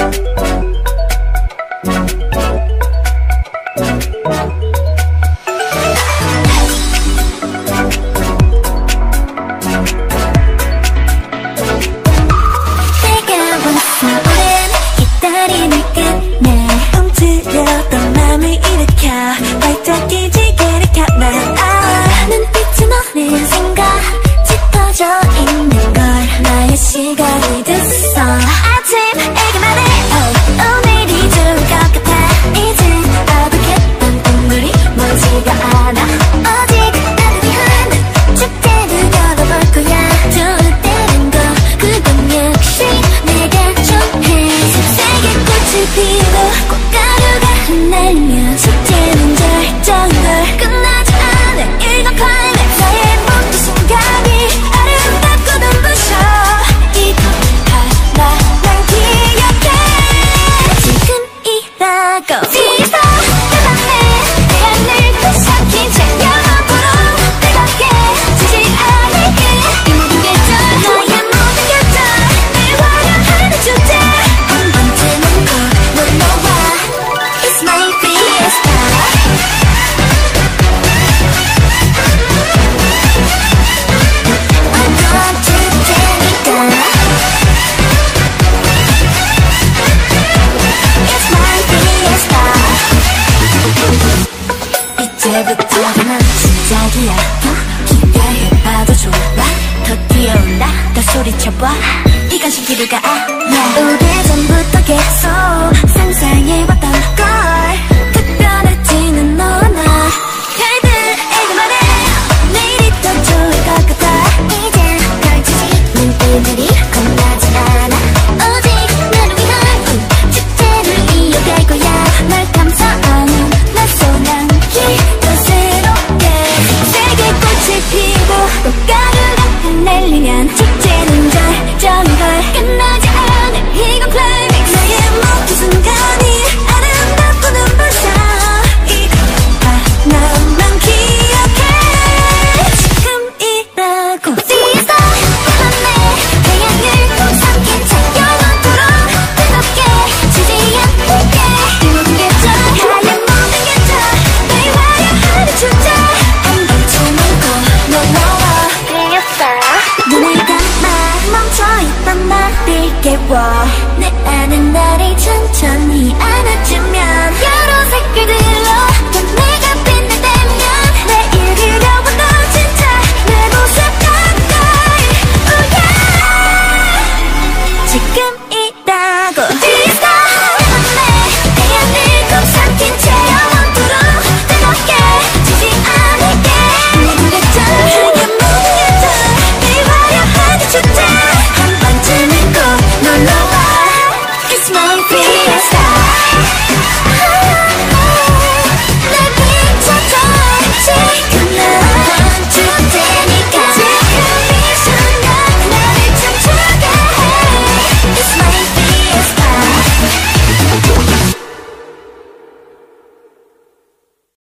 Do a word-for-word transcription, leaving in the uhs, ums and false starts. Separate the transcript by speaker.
Speaker 1: 시간이 됐어. 아침 얘기만 해. oh, 오늘이 좋을 것 같아. 이제 어둑했던 꿈들이 멀지가 않아. 오직 나를 위한 축제를 열어볼 거야. 좋을 때는 거 그건 역시 내가 좋아해. 색색의 꽃을 피우고 꽃가루가 흩날리며 축제는 절정인 걸 끝나지 않아. 이건 클라이맥스. 나의 모든 순간이 아름답고 눈부셔. 뒤에서 내 맘에 내 하늘 또 삭힌 채 영원토록 뜨겁게 지지 않을게. 이 모든 계절 너의 모든 계절 늘 화려하는 축제. 한 번쯤은 꼭 놀러와. It's my fiesta. 완전 축제니까. 이제부터는 시작이야. 더 기대해봐도 좋아. 더 뛰어올라 더 소리쳐봐. 이건 신기루가 아니야. 오래전부터 계속 상상해왔던 걸. 특별해지는 너와 나 별들에게만 해. 내일이 더 좋을 것 같아. 이제 펼쳐진 눈빛들이 겁나지 않아. 오직 나를 위한 축제를 이어갈 거야. 날 감싸안은 낯선 향기 더 새롭게. 색의 꽃을 피우고 꽃가루가 흩날리면 축제는 절정인 걸 끝나지 않아. 이건 클라이맥스. 나의 모든 순간이 아름답고 눈부셔. 이거 하나만 기억해. 지금이라고. 뒤에서 내 태양을 또 삼킨 채 영원토록 뜨겁게 지지 않을게. 이 모든 계절 하얀 모든 계절 늘 화려하는 축제. 한 번쯤은 꼭 놀러와. 눈을 감아 멈춰있던 나를 깨워. 내 안은 나를 천천히 안아주며